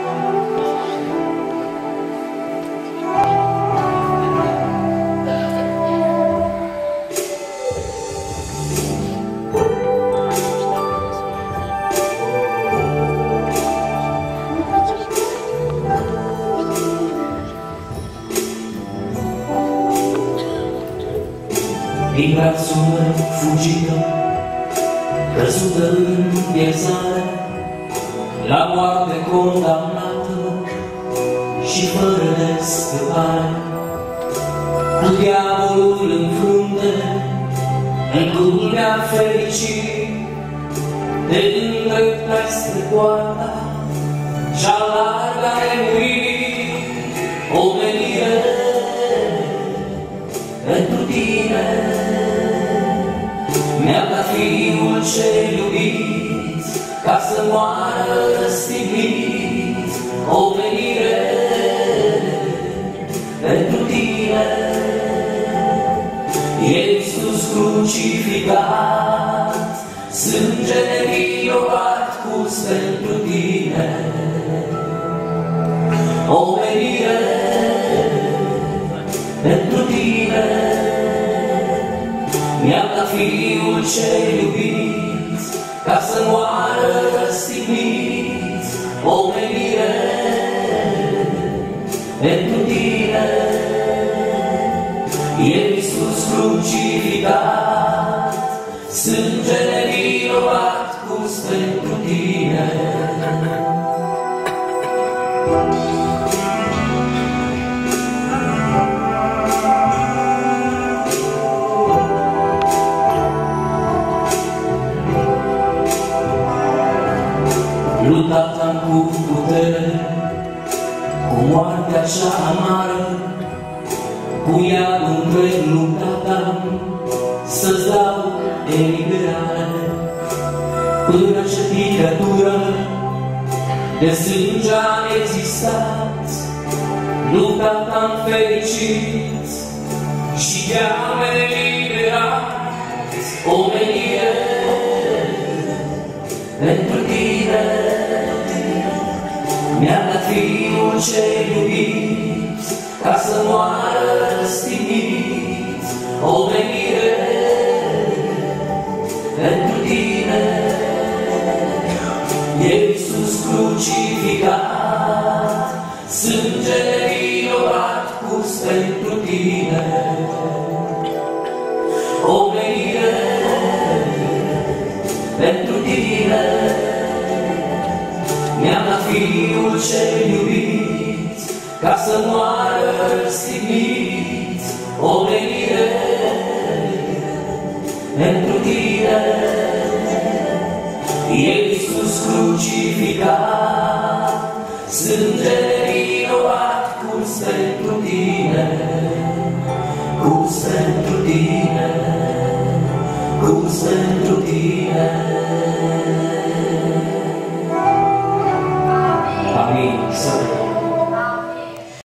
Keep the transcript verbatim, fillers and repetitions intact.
Din brațul meu fugită, căzută în pierzare, la moarte condamnată și fără de scăpare, cu diavolul în frunte, în culmea fericirii, te îndreptai spre poarta cea largă a nemuririi, omenire pentru tine. Mi-a dat Fiul cel iubit, ca să moară răstignit, omenire pentru tine. Iisus crucificat, sânge nevinovat curs pentru tine, omenire pentru tine. Mi-a dat Fiul cel iubit, ca să moară răstignit, omenire pentru tine. Iisus crucificat, sânge nevinovat curs pentru tine. Luptat-am cu putere, cu moartea cea amară, cu ea întreg luptat-am să-ți dau eliberare. Până ce picătură de sânge am existat, luptat-am fericit și te-am eliberat, omenire pentru tine. Mi-a dat Fiul cel iubit, ca să moară răstignit, omenire pentru tine. Iisus crucificat, sânge nevinovat curs pentru tine, omenire pentru tine. Mi-a dat Fiul cel iubit, ca să moară răstignit, omenire pentru tine. Iisus crucificat, sânge nevinovat curs pentru tine, curs pentru tine, curs pentru tine.